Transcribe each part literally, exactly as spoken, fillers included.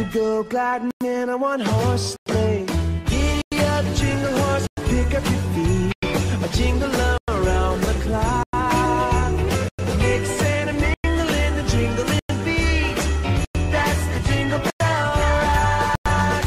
go gliding in a one-horse sleigh. Giddy up, jingle horse, pick up your feet, a jingle around the clock. Mix and a mingle in the jingling beat. That's the Jingle Bell Rock.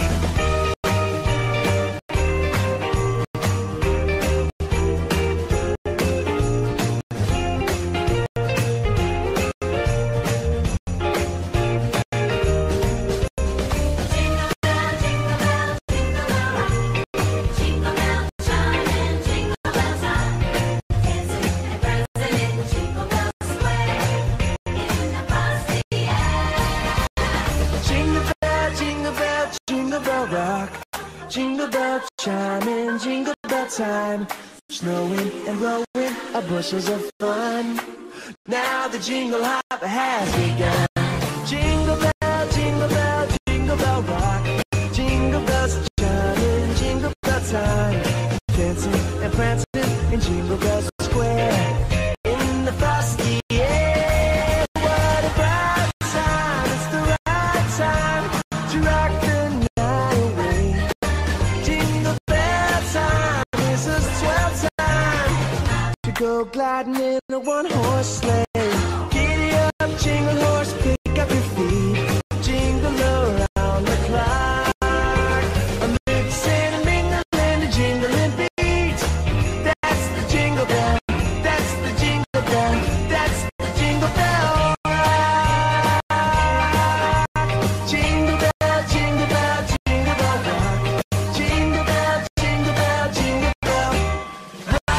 Rock, jingle bell chiming, jingle bell time, snowing and blowing are bushels of fun. Now the jingle hop has begun. Jingle bell, jingle bell, jingle bell rock, jingle bells chiming, jingle bell time, dancing and prancing in Jingle Bell Square in the frosty air. What a bright time! It's the right time to rock the go gliding in a one-horse sleigh. Giddy up, jingle horse, pick up your feet, jingle around the clock. A mix and a mingle and a jingling beat. That's the Jingle Bell, that's the Jingle Bell, that's the Jingle Bell Rock. Jingle bell, jingle bell, jingle bell rock. Jingle bell, jingle bell, jingle bell rock.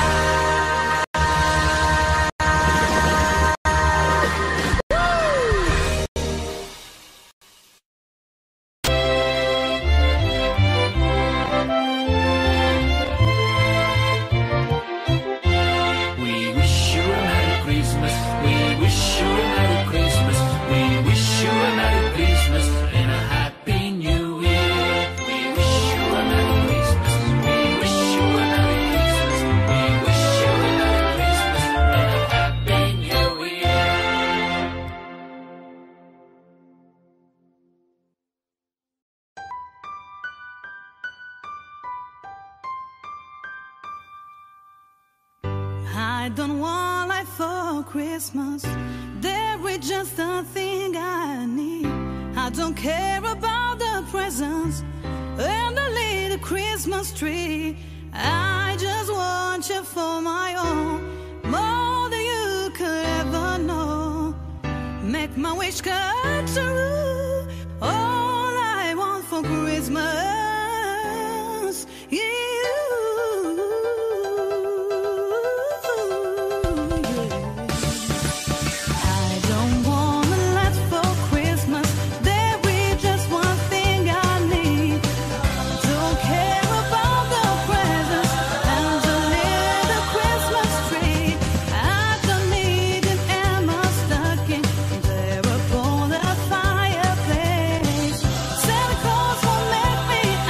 I don't want life for Christmas. There is just a thing I need. I don't care about the presents and the little Christmas tree. I just want you for my own, more than you could ever know. Make my wish come true. All I want for Christmas is you. Santa Claus will make me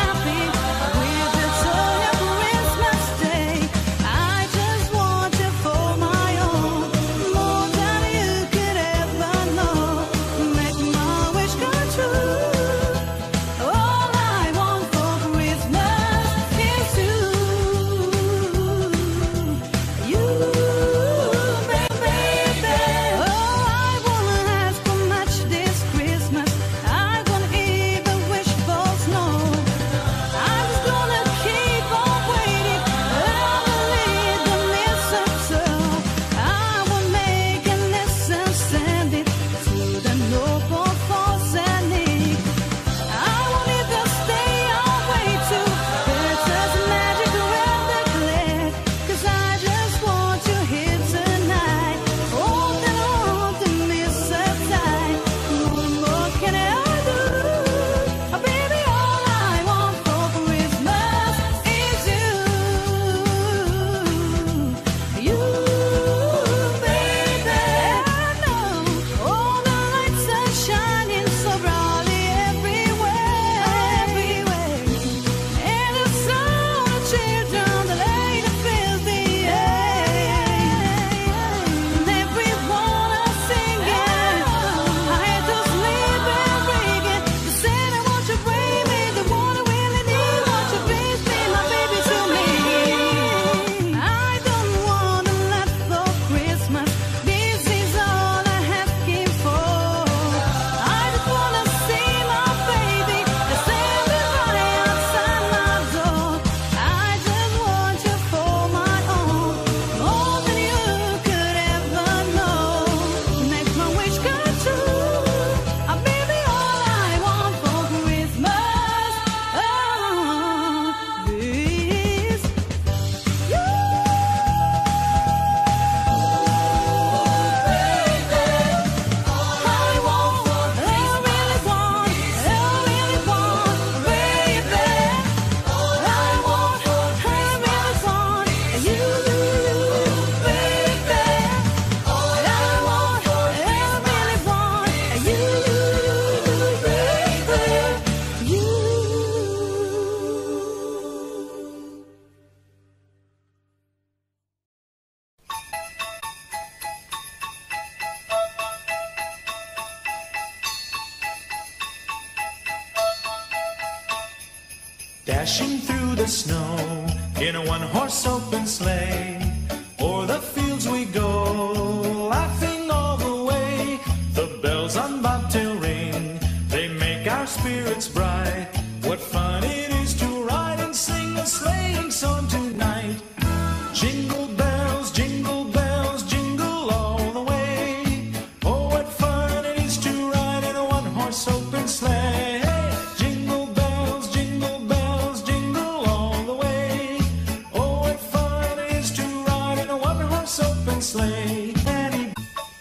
Dashing through the snow in a one-horse open sleigh. O'er the fields we go, laughing all the way. The bells on bobtail ring, they make our spirits bright. What fun it is to ride and sing a sleighing song tonight. Jingle bells, jingle bells, jingle all the way. Oh, what fun it is to ride in a one-horse open sleigh. Jingle bells, jingle bells, jingle all the way. Oh, what fun it is to ride in a one-horse open sleigh. Annie.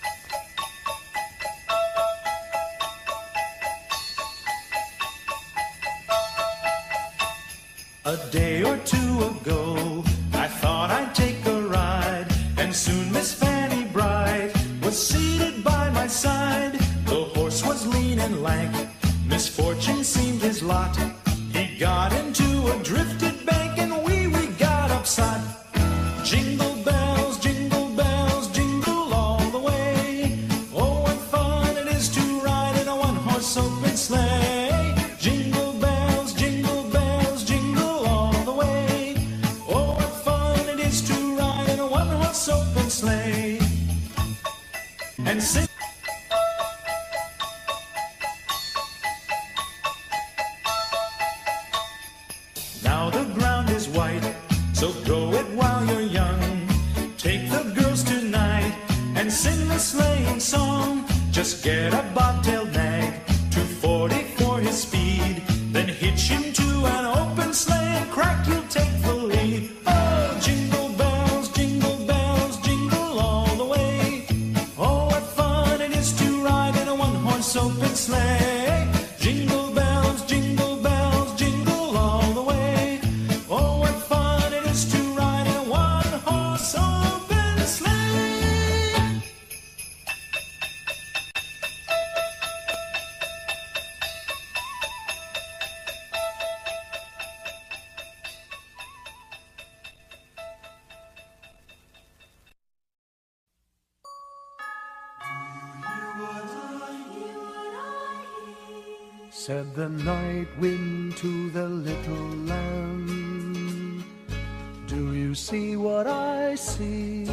A day or two ago, I thought I'd take a ride, and soon Miss Fanny Bright was seated by my side. The horse was lean and lank, misfortune seemed his lot. He got into a drifted bank, and we, we got upset. Jingle bells, jingle bells, jingle all the way. Oh, what fun it is to ride in a one-horse open sleigh. Jingle bells, jingle bells, jingle all the way. Oh, what fun it is to ride in a one-horse open sleigh. And sing. Now the ground is white, so grow it while you're young. Take the girls tonight and sing the sleighing song. Just get a bobtail nag, two forty for his speed. Then hitch him to an open sleigh and crack, you'll take the lead. Oh, jingle bells, jingle bells, jingle all the way. Oh, what fun it is to ride in a one-horse open sleigh. Jingle bells, jingle bells, jingle all the way. Oh, what fun it is to ride in a one-horse open sleigh. Said the night wind to the little lamb, do you see what I see?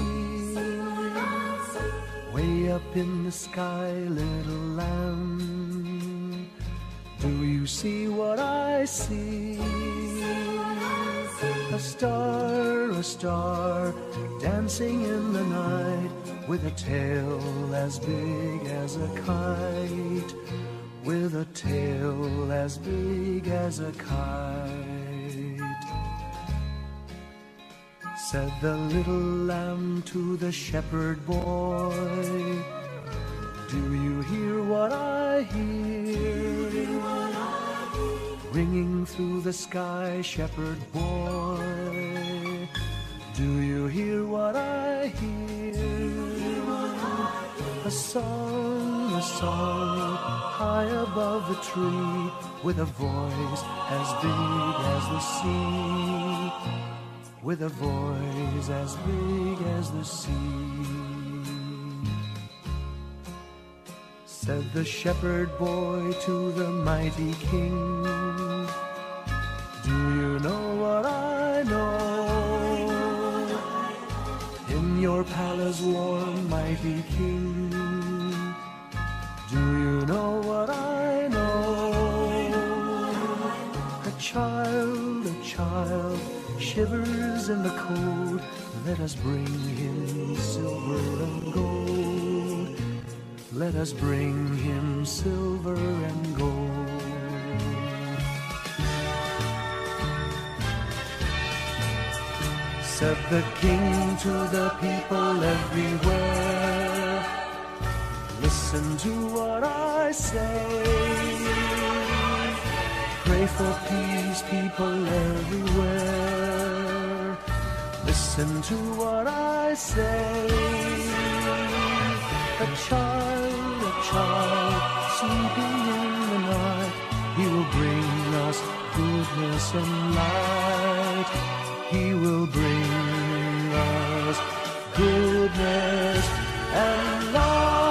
Way up in the sky, little lamb, do you see what I see? A star, a star, dancing in the night, with a tail as big as a kite. With a tail as big as a kite. Said the little lamb to the shepherd boy, do you hear what I hear? Ringing through the sky, shepherd boy, do you hear what I hear? A song, a song, high above the tree, with a voice as big as the sea, with a voice as big as the sea. Said the shepherd boy to the mighty king, do you know what I know? In your palace warm, mighty king, do you know what I know? A child, a child, shivers in the cold. Let us bring him silver and gold. Let us bring him silver and gold. Said the king to the people everywhere, listen to what I say. Pray for peace, people everywhere. Listen to what I say. A child, a child, sleeping in the night, he will bring us goodness and light. He will bring us goodness and light.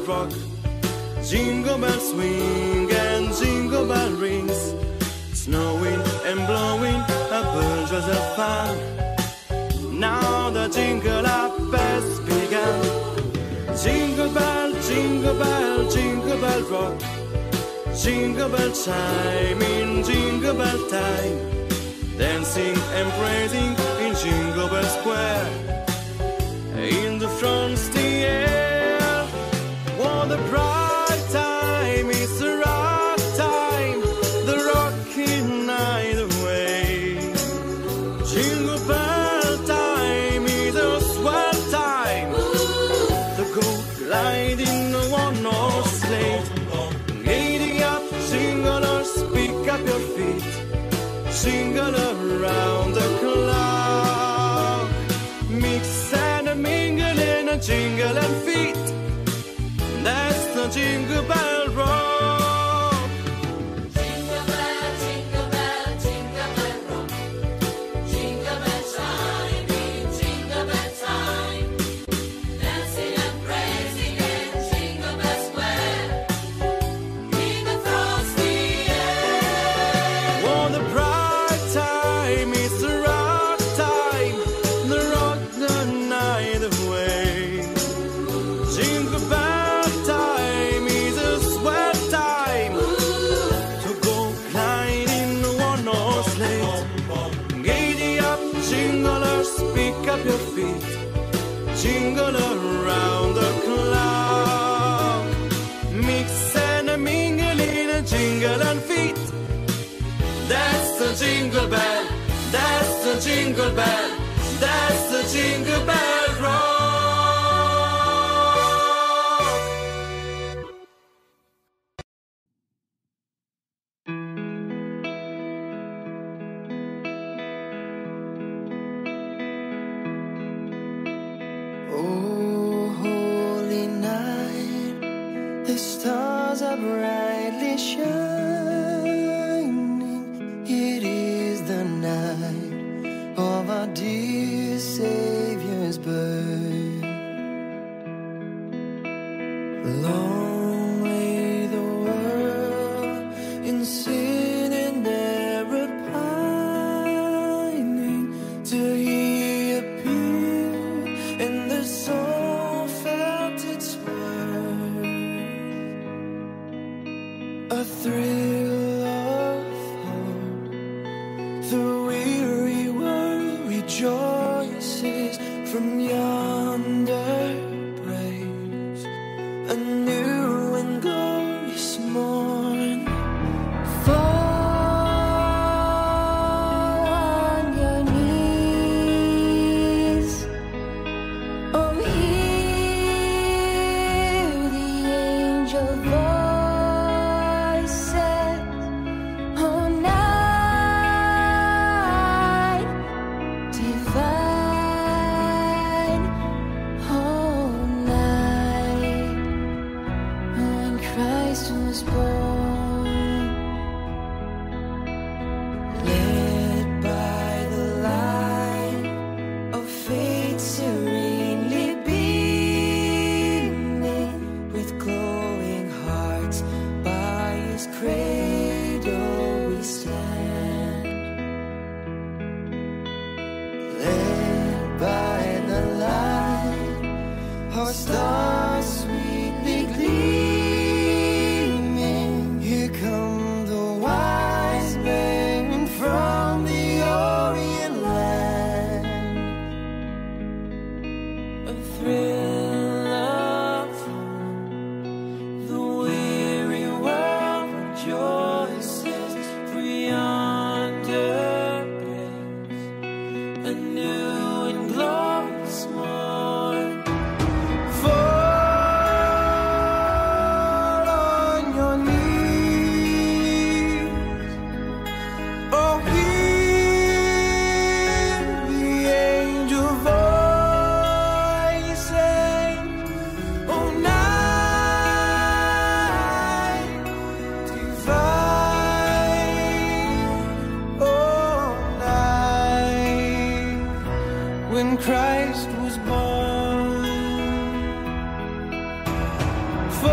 rock. Jingle bells swing and jingle bell rings. Snowing and blowing a bunches of fun. Now the jingle up has begun. Jingle bell, jingle bell, jingle bell rock. Jingle bell chime in jingle bell time. Dancing and praising in Jingle Bell Square. In the frosty air, what a bright time, it's the rock time, the rocking night away. Jingle bell time is a swell time, the go gliding one horse sleigh. Giddy up, jinglers, pick up your feet. Jingle around the clock. Mix and a mingle in a jingle and feet. That's the Jingle Bell Rock. Jingle bell, jingle bell, jingle bell rock. Jingle bell chime in jingle bell time. Dancing and praising in Jingle Bell Square. In the frosty air. What a bright time, it's the rock time, the rock the night away. Jingle bell time is a swell time, to go gliding one horse sleigh. Giddy up, jinglers, pick up your feet. Jingle around the clock. Mix and a mingle in a jingle and feet. That's the jingle bell, that's the jingle bell, that's the Jingle Bell Rock. Oh, holy night, the stars are brightly shining. It is the night of our dear Savior's birth. Long lay the world in sin and error pining, till He appeared and the soul felt its worth. A thrill of hope, the weary world rejoices from yonder praise. A new and glorious morn. Fall on your knees. Oh, hear the angel voices. Oh, night divine. Oh, night when Christ was born. Led by the light of faith serenely beaming, with glowing hearts by His cradle we stand. Led by the light, our stars sweetly gleaming. Here come the wise men from the Orient land. A thrill of hope, the weary world rejoices for yonder praise. A new and glorious morn. Fall on your knees. Oh, hear the angel voices. Oh, night divine. Oh, night when Christ was born.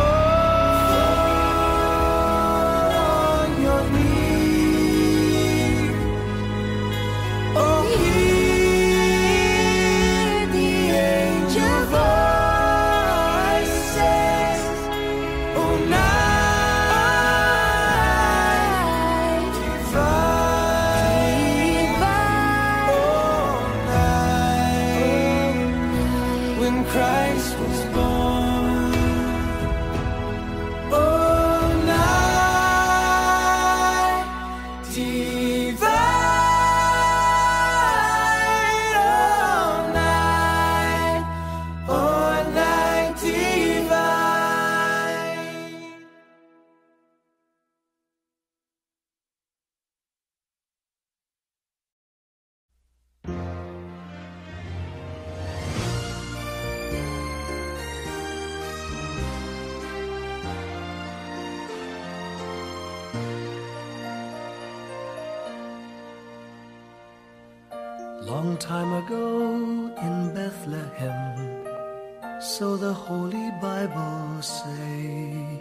Long time ago in Bethlehem, so the Holy Bible say,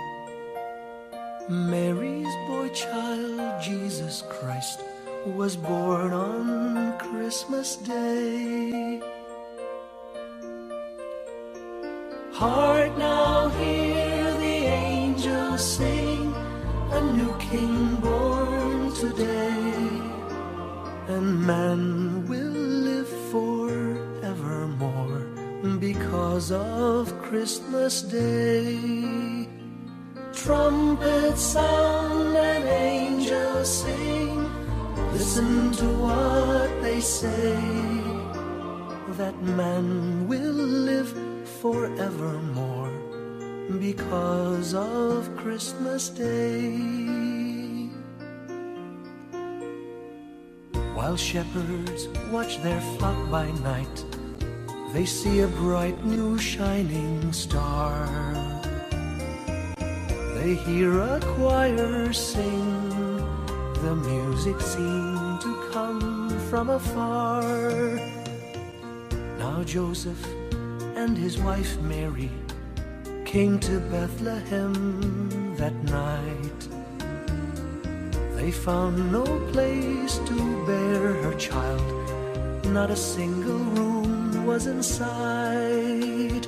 Mary's boy child, Jesus Christ, was born on Christmas Day. Hark now, hear the angels sing, a new king born today, and man will live forevermore because of Christmas Day. Trumpets sound and angels sing, listen to what they say, that man will live forevermore because of Christmas Day. While shepherds watch their flock by night, they see a bright new shining star. They hear a choir sing, the music seemed to come from afar. Now Joseph and his wife Mary came to Bethlehem that night. They found no place to bear her child, not a single room was in sight.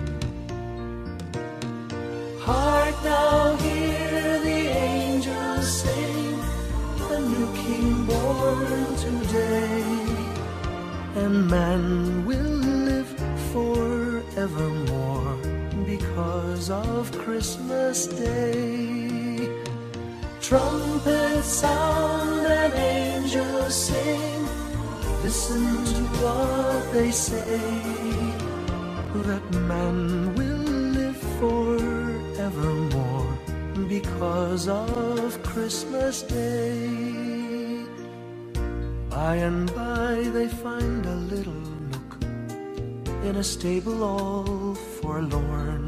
Hark now, hear the angels sing, a new king born today, and man will live forevermore because of Christmas Day. Trumpets sound and angels sing, listen to what they say, that man will live forevermore because of Christmas Day. By and by they find a little nook in a stable all forlorn,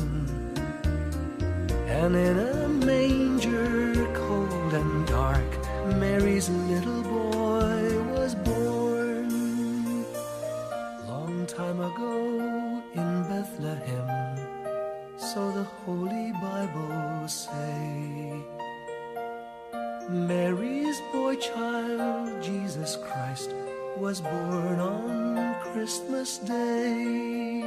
and in a manger cold and dark, Mary's little boy was born. Long time ago in Bethlehem, so the Holy Bible say, Mary's boy child, Jesus Christ, was born on Christmas Day.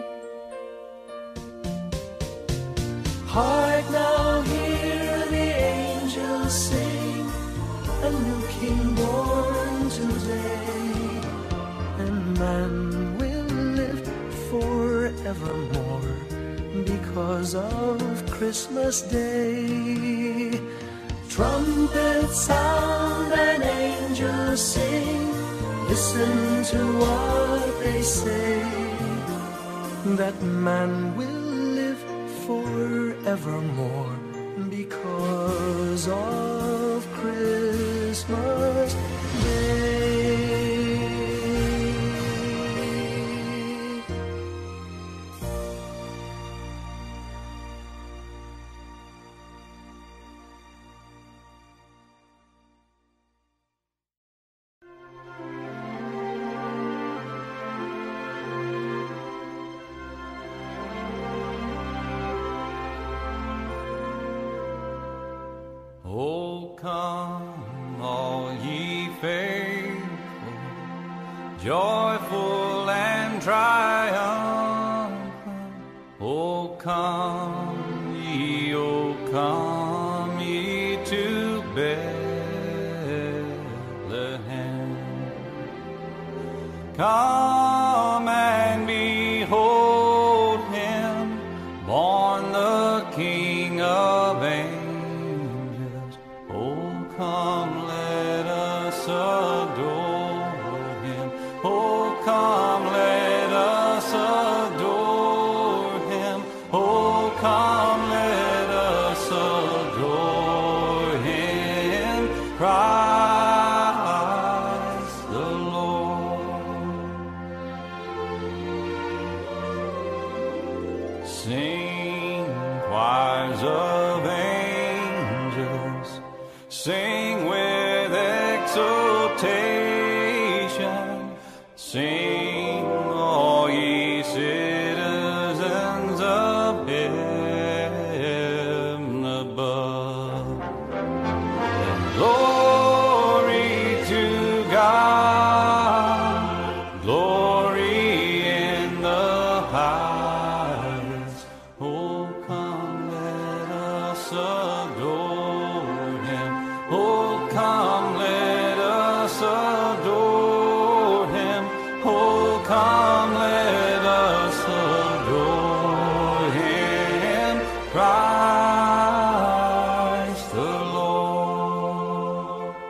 Hark now, hear the angels sing, a new king born today, and man will live forevermore because of Christmas Day. Trumpets sound and angels sing, listen to what they say, that man will live forevermore because of Christmas Day. Oh, come, all ye faithful, joyful and triumphant. Oh, come ye, oh, come ye to Bethlehem. Come and behold him, born the King of angels. Come, let us adore him. Oh, come, let us adore him. Oh, come, let us adore him. Christ the Lord. Sing, all ye citizens of heaven above. Glory to God, glory in the highest. Oh, come, let us adore him. Oh, come, let us adore him. Oh, come, let us adore him, Christ the Lord.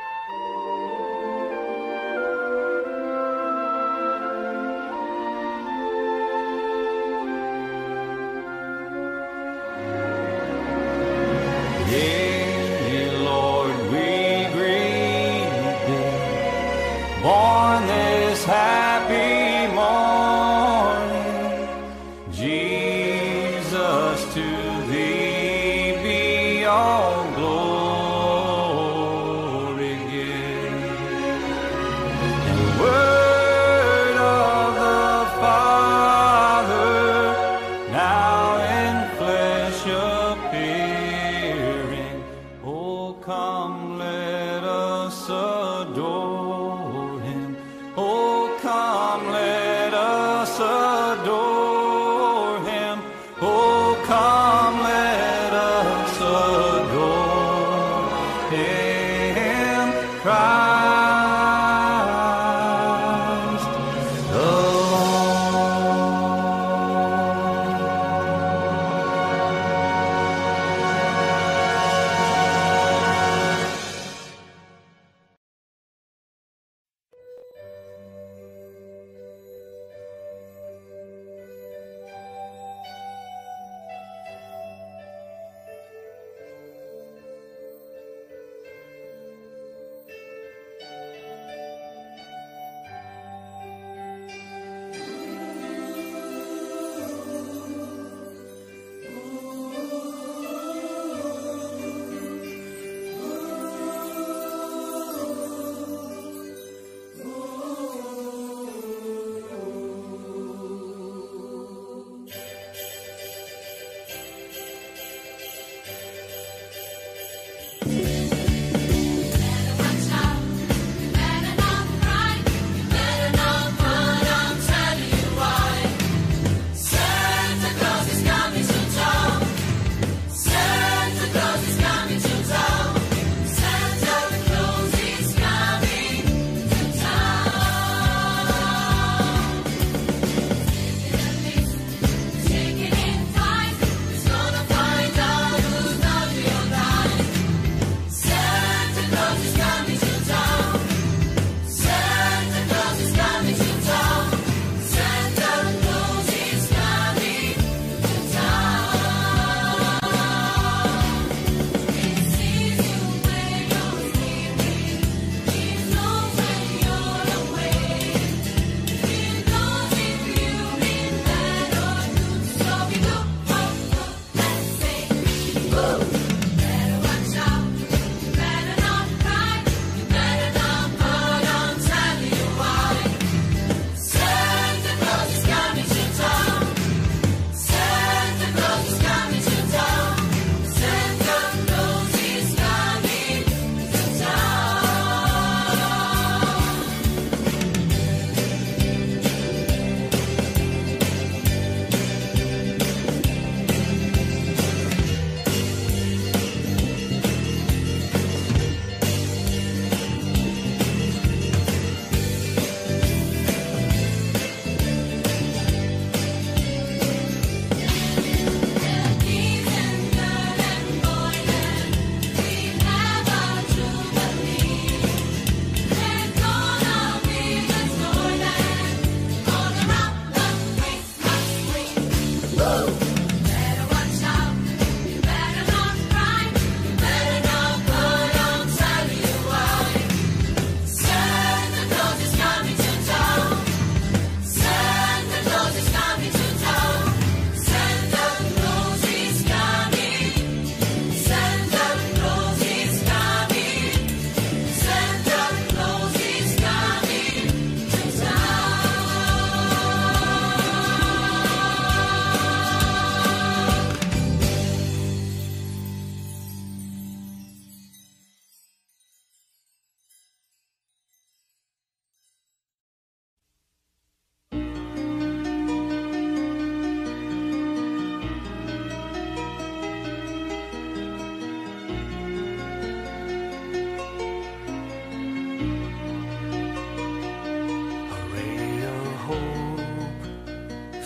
Yea, Lord, we greet thee, born this happy morning. Jesus, to thee be all glory given. And the word of the Father, now in flesh appearing. Oh, come, let us adore him. Oh,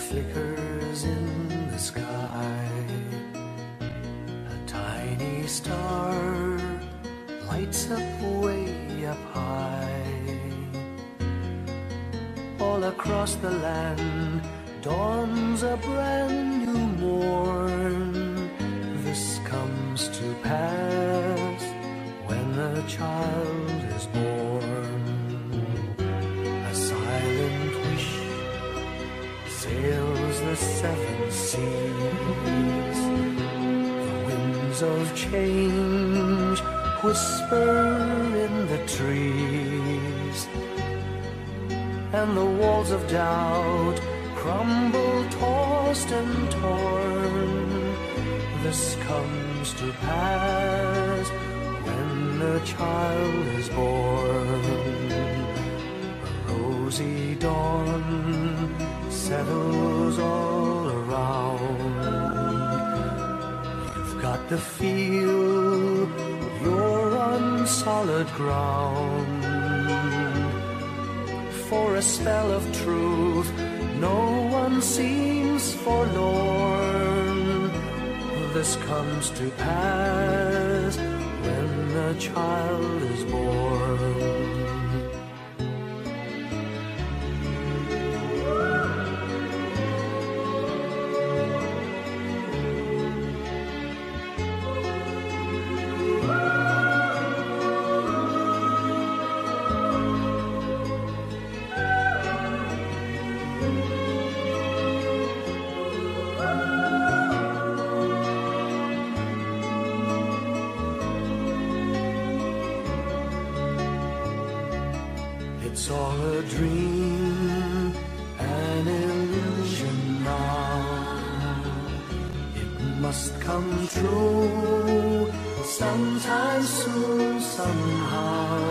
flickers in the sky. A tiny star lights up way up high. All across the land dawns a brand new morn. This comes to pass when a child is born. A silent wish sails the seven seas. The winds of change whisper in the trees, and the walls of doubt crumble, tossed and torn. This comes to pass when a child is born. A rosy dawn settles all around. You've got to feel you're on solid ground. For a spell of truth, no one seems forlorn. This comes to pass when a child is born. It's all a dream, an illusion now. It must come true sometime soon, somehow.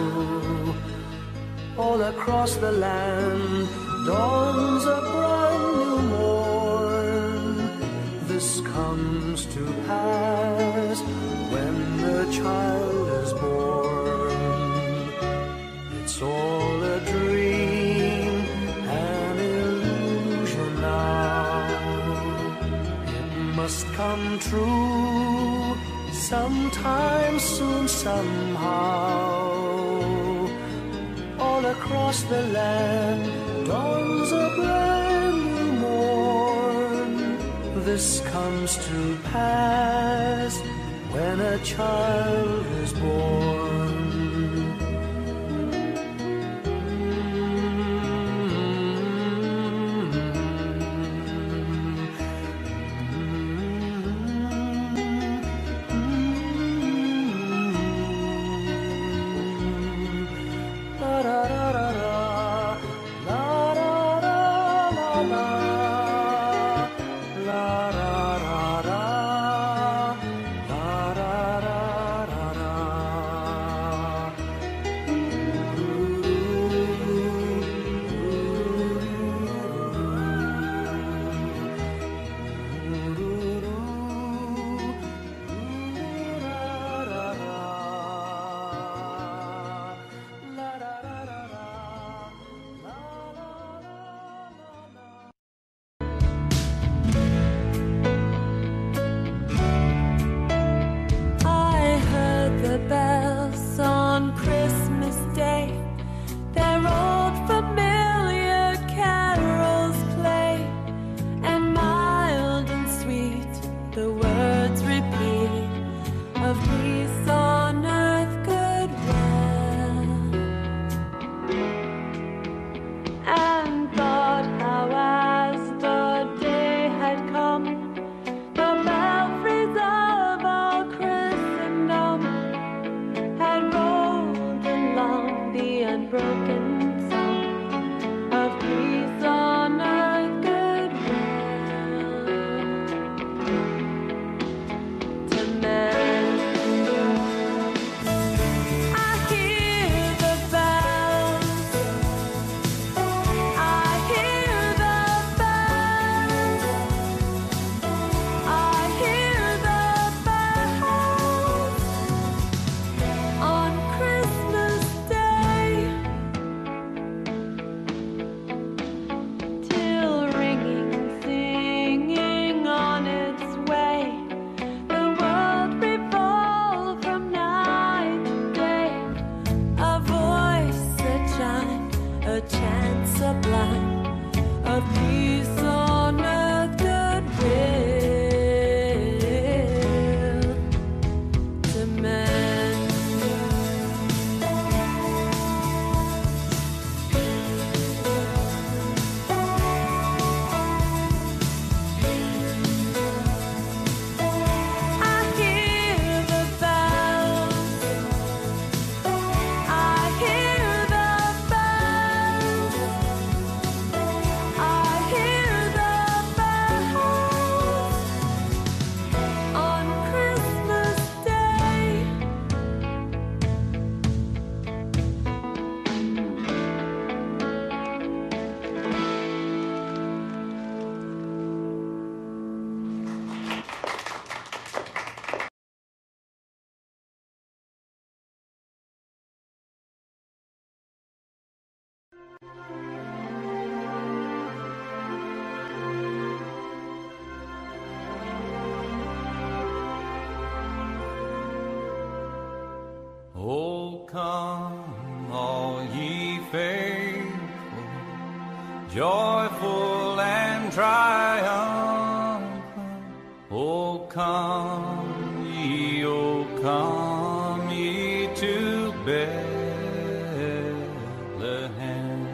All across the land dawns a brand new morn. This comes to pass when the child is born. It's all a dream, an illusion now. It must come true sometime soon, somehow. All across the land dawns a brand new morn. This comes to pass when a child is born. a chance sublime of peace on earth, goodwill to men. I hear the bells, I hear the bells, I hear the bells on Christmas Day. Oh, come, all ye faithful, joyful and triumphant. Oh, come ye, oh, come ye to Bethlehem.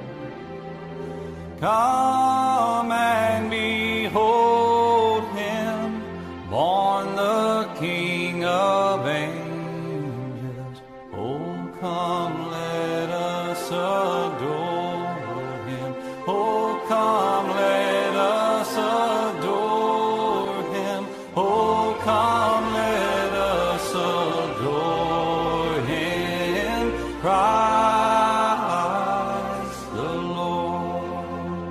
Come and behold him, born the King of angels. Oh, come, let us adore him. Oh, come, let us adore him. Oh, come, let us adore him. Christ the Lord.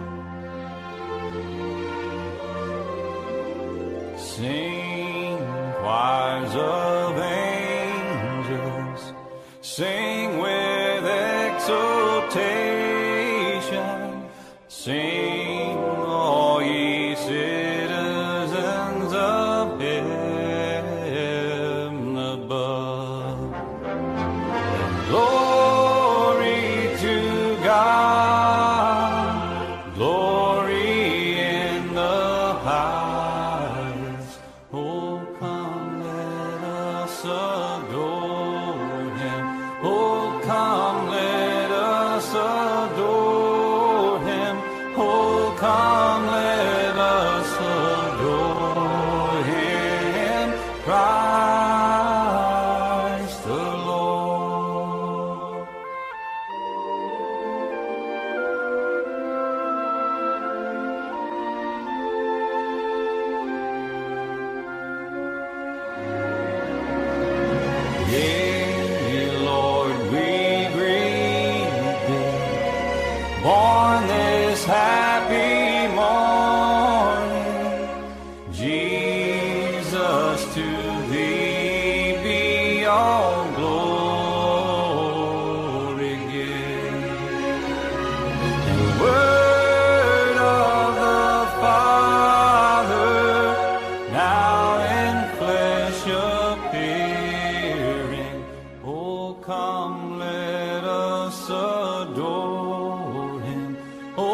Sing, choirs of angels, sing with exultation, sing, all ye citizens of heaven above. Glory to God, glory in the highest. Oh, come, let us adore him. Oh, come, let us adore him. Oh, come, let us adore him. Christ the Lord. Yea, Lord, we greet thee, born this happy morning. Jesus, to thee be all glory given. The word of the Father, now in flesh appearing. Oh, come, let us adore him. Oh,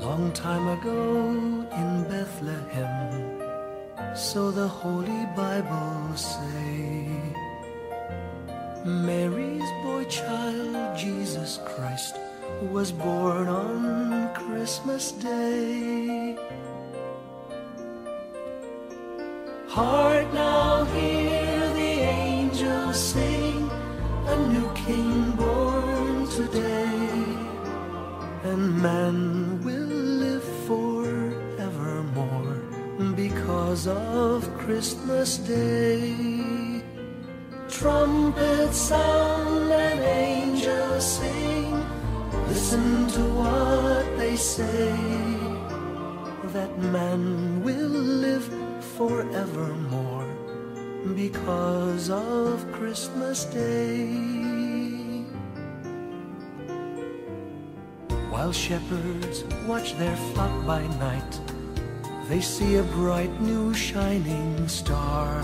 Long time ago in Bethlehem, so the Holy Bible say, Mary's boy child, Jesus Christ, was born on Christmas Day. Hark now, hear the angels sing, a new King born today, and man will live forevermore because of Christmas Day. Trumpets sound and angels sing, listen to what they say, that man will live forevermore because of Christmas Day. While shepherds watch their flock by night, they see a bright new shining star.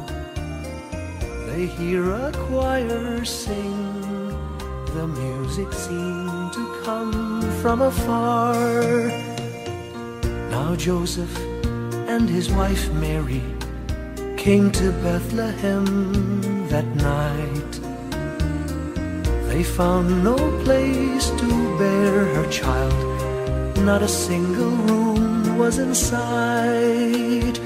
They hear a choir sing, the music seemed to come from afar. Now Joseph and his wife Mary came to Bethlehem that night. They found no place to bear her child, not a single room was in sight.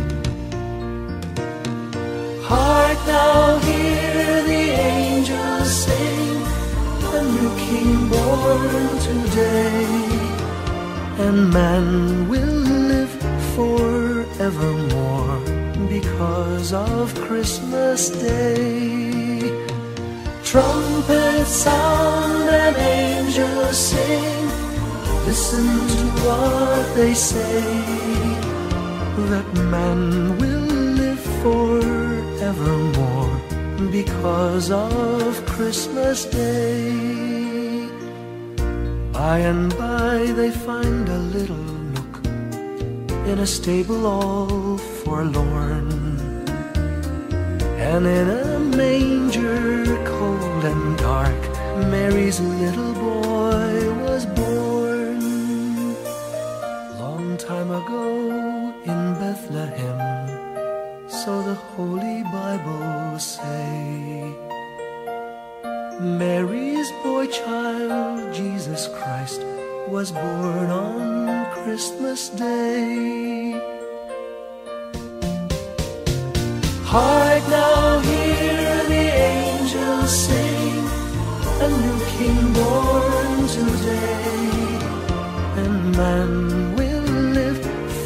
Hark now, hear the angels sing, a new King born today, and man will live forevermore because of Christmas Day. Trumpets sound and angels sing, listen to what they say, that man will live forevermore because of Christmas Day. By and by they find a little nook in a stable all forlorn, and in a manger cold and dark, Mary's little boy was born. Long time ago in Bethlehem, so the Holy Bible say, Mary's boy child, Jesus Christ, was born on Christmas Day. Hark now, hear the angels sing, a new King born today, and man will live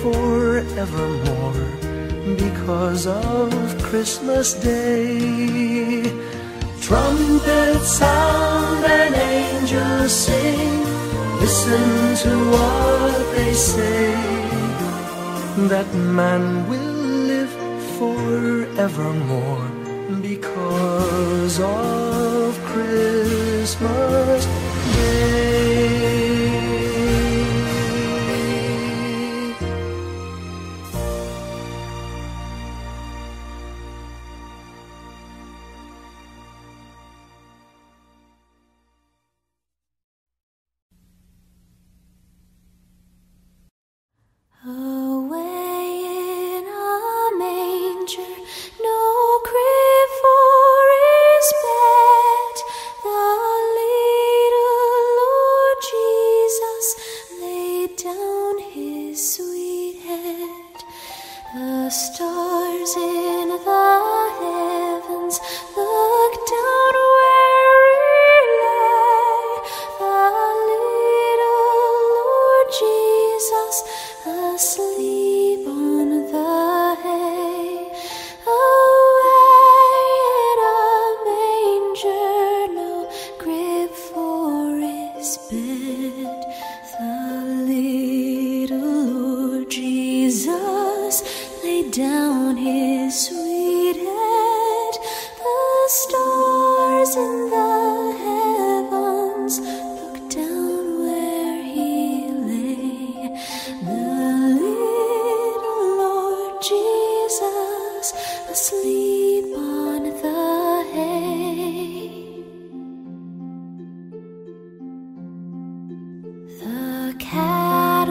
forevermore because of Christmas Day. Trumpets sound and angels sing, listen to what they say, that man will live forevermore because of Christmas Day. Cat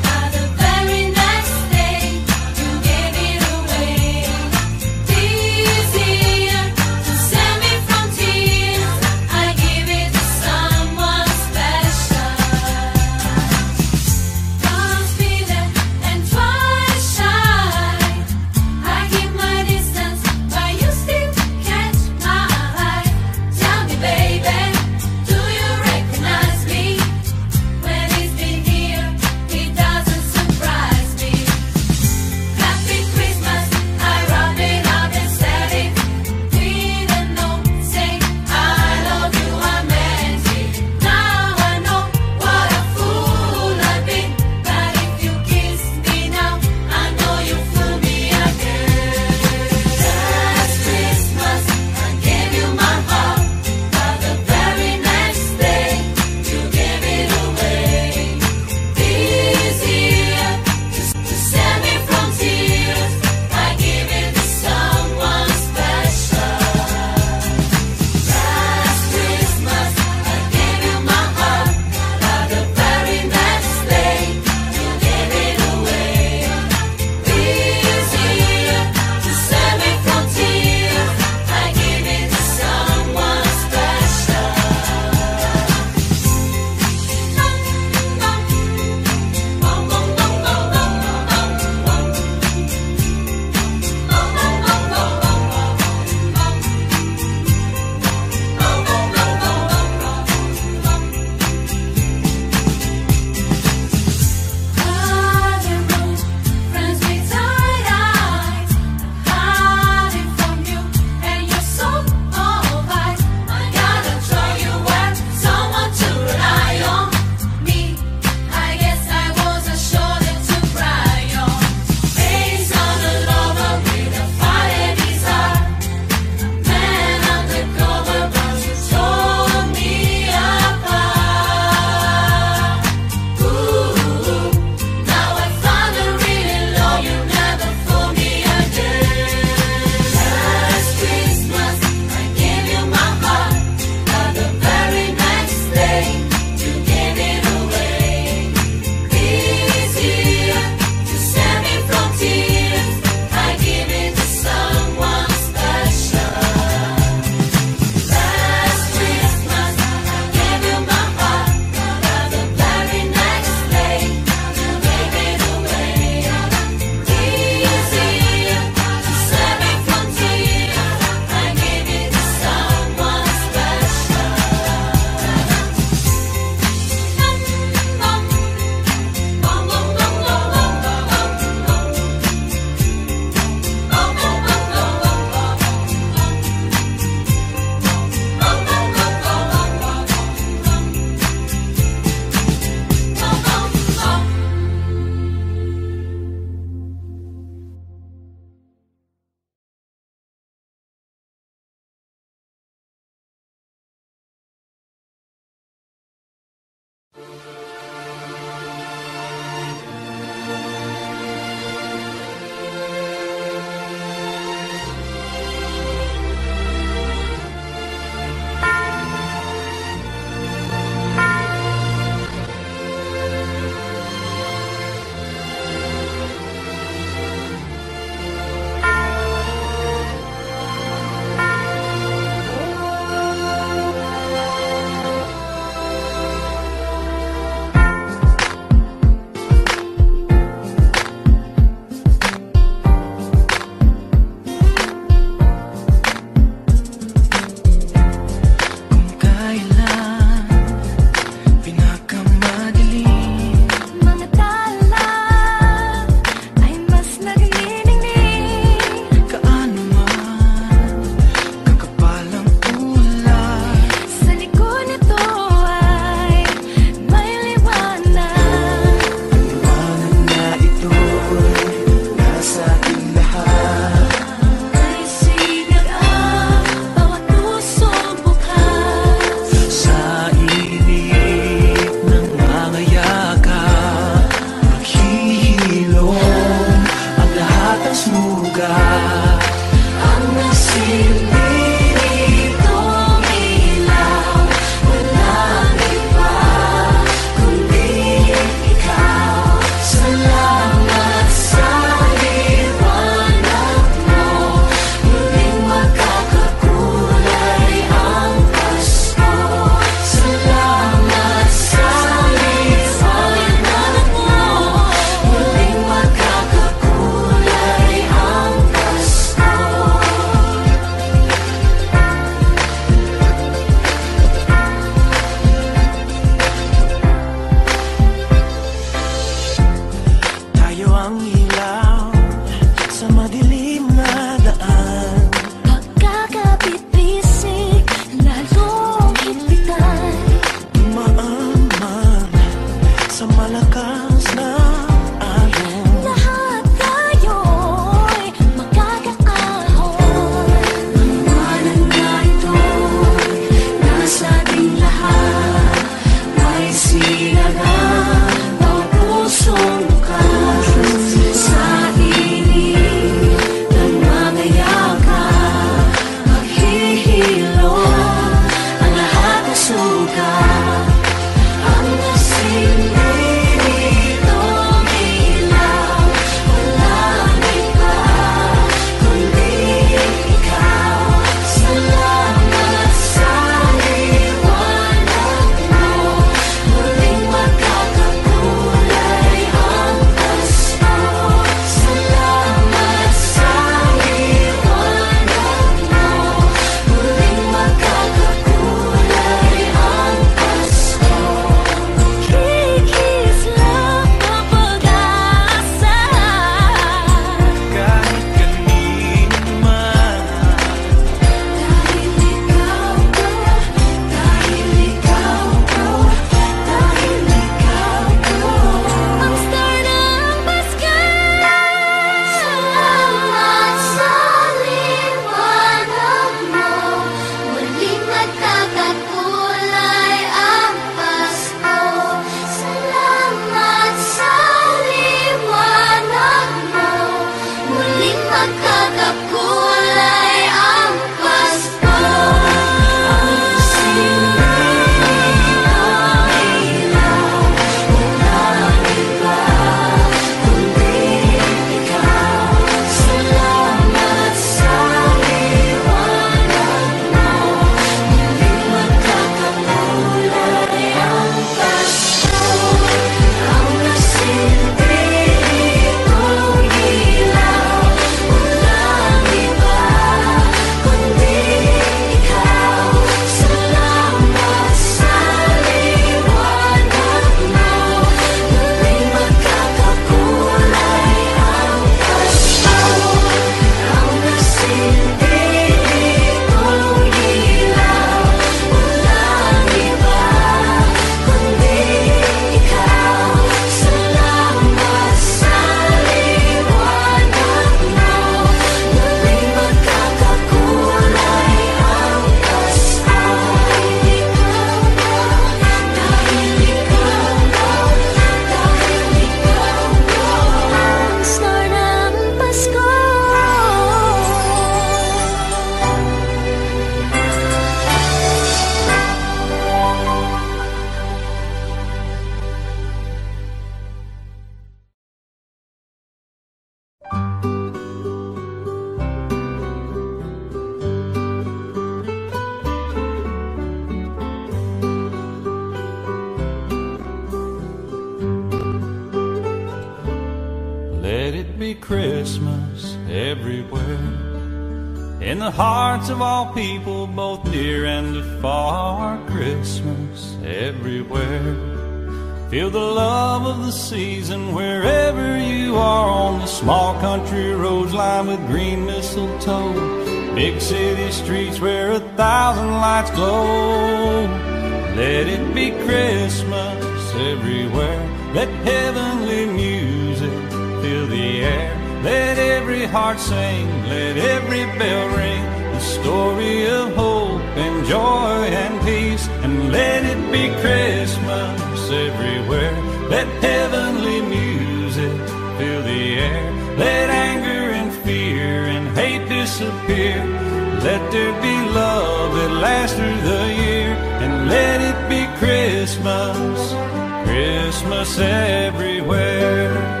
Let it be Christmas everywhere, in the hearts of all people, both near and afar. Christmas everywhere. Feel the love of the season wherever you are, on the small country roads lined with green mistletoe, big city streets where a thousand lights glow. Let it be Christmas everywhere. Let heavenly music fill the air. Let every heart sing, let every bell ring, the story of hope and joy and peace. And let it be Christmas everywhere. Let heavenly music fill the air. Let anger and fear and hate disappear. Let there be love that lasts through the year. And let it be Christmas, Christmas everywhere.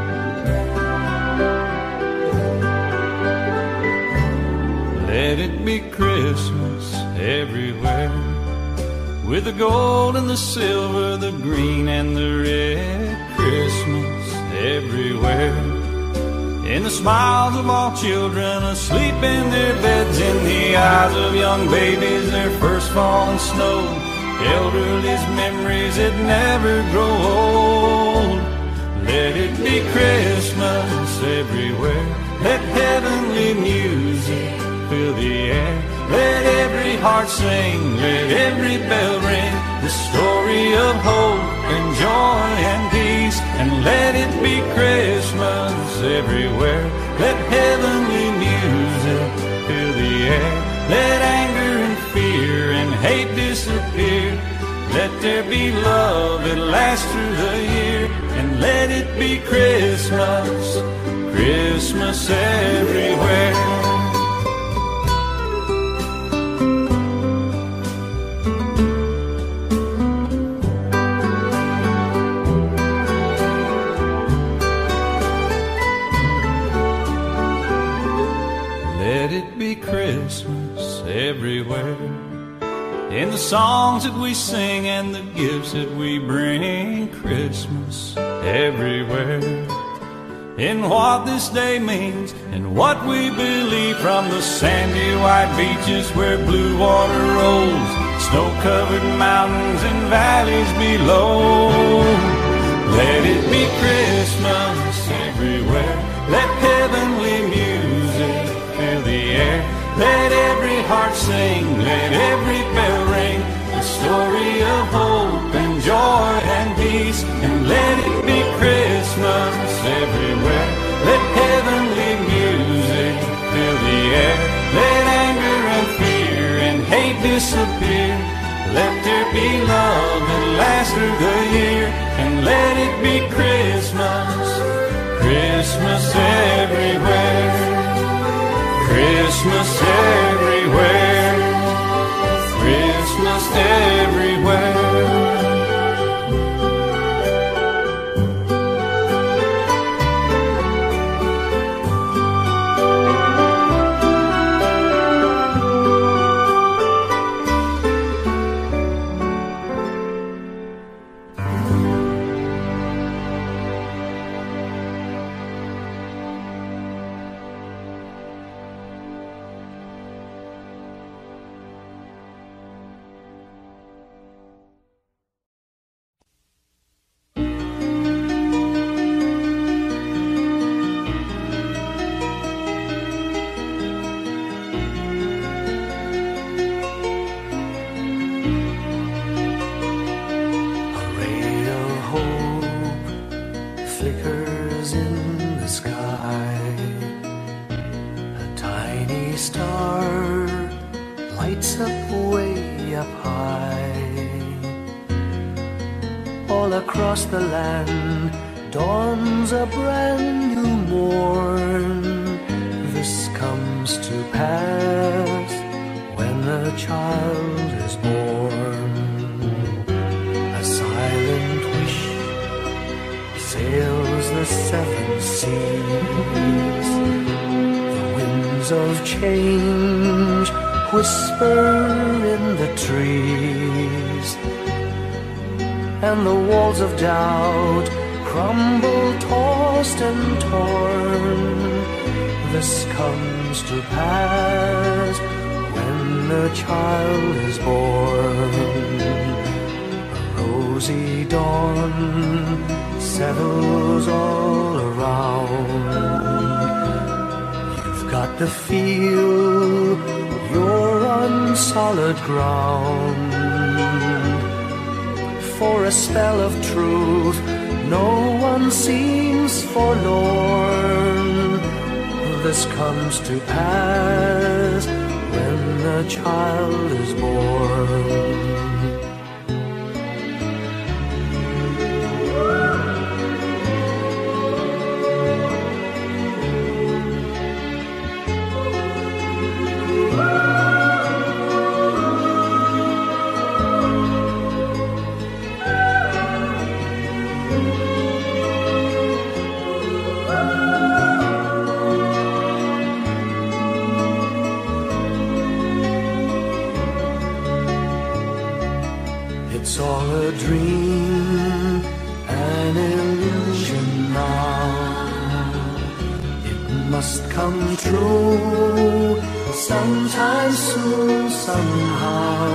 Let it be Christmas everywhere, with the gold and the silver, the green and the red. Christmas everywhere, in the smiles of all children asleep in their beds, in the eyes of young babies, their first falling snow, elderly's memories that never grow old. Let it be Christmas everywhere. Let heavenly music fill the air. Let every heart sing, let every bell ring, the story of hope and joy and peace. And let it be Christmas everywhere. Let heavenly music fill the air. Let anger and fear and hate disappear. Let there be love that lasts through the year. And let it be Christmas, Christmas everywhere. Christmas everywhere, in the songs that we sing and the gifts that we bring. Christmas everywhere, in what this day means and what we believe, from the sandy white beaches where blue water rolls, snow-covered mountains and valleys below. Let it be Christmas everywhere. Let heavenly music fill the air. Let every heart sing, let every bell ring, the story of hope and joy and peace. And let it be Christmas everywhere. Let heavenly music fill the air. Let anger and fear and hate disappear. Let there be love that lasts through the year. And let it be Christmas, Christmas everywhere. Christmas everywhere, Christmas everywhere. Across the land dawns a brand new morn. This comes to pass when the child is born. A silent wish sails the seven seas. The winds of change whisper in the trees, and the walls of doubt crumble tall tossed and torn. This comes to pass when a child is born. A rosy dawn settles all around. You've got to feel you're on solid ground. For a spell of truth, no one seems forlorn. This comes to pass when a child is born. It's all a dream, an illusion now. It must come true sometime soon, somehow.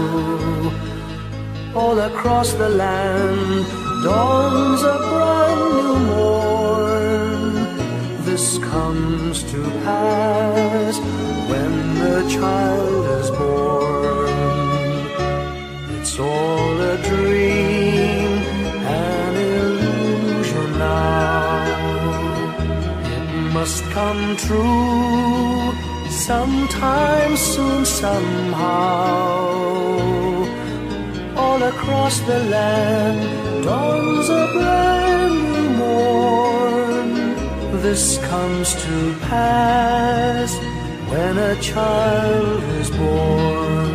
All across the land dawns a brand new morn. This comes to pass when the child is born. It's all a dream, an illusion now. It must come true sometime soon, somehow. All across the land dawns a brand new morn. This comes to pass when a child is born.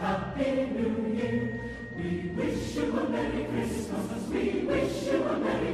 We wish you a Merry Christmas. We wish you a Merry